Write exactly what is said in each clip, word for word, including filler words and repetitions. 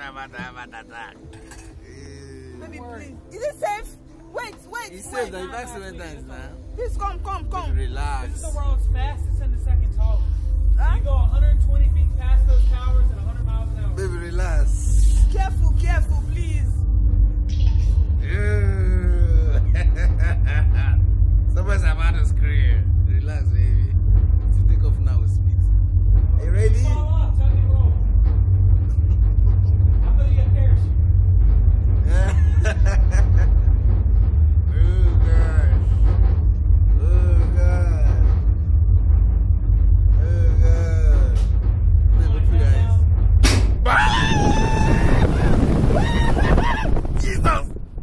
about to have an attack. Baby, please. Is it safe? Wait, wait, It's wait. safe. The accident times now. Please come, come, come. Relax. This is the world's fastest and the second tallest. Huh? You go one hundred twenty feet past those towers at one hundred miles an hour. Baby, relax. Careful, careful, please. Somebody's about to scream. Relax, baby. To take off now with speed. Are you ready? Fall off, tuck and roll. I'll throw you a parachute. Oh, God. Oh, God. Oh, God. Baby, open your eyes. Jesus!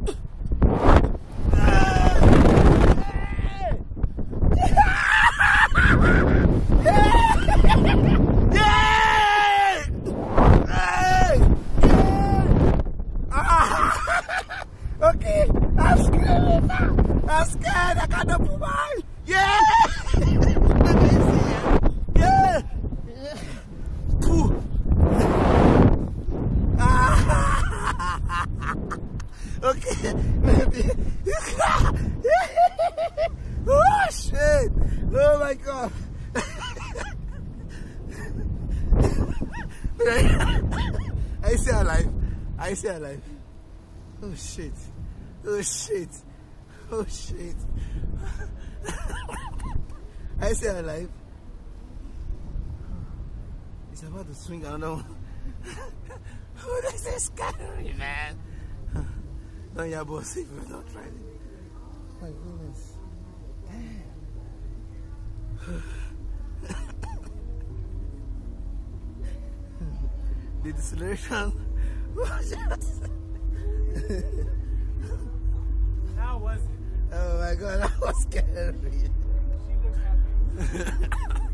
Okay, I'm scared now. I'm scared. I got the provide. Yeah. Yeah. Pooh. Okay, maybe. Oh shit! Oh my god! I stay alive. I stay alive. Oh shit. Oh shit. Oh shit. I stay alive. It's about to swing. I don't know. Oh, this is scary, man. Don't you boss if you don't try it. My goodness. The deceleration. How was it? Oh my god, that was scary. She looks happy.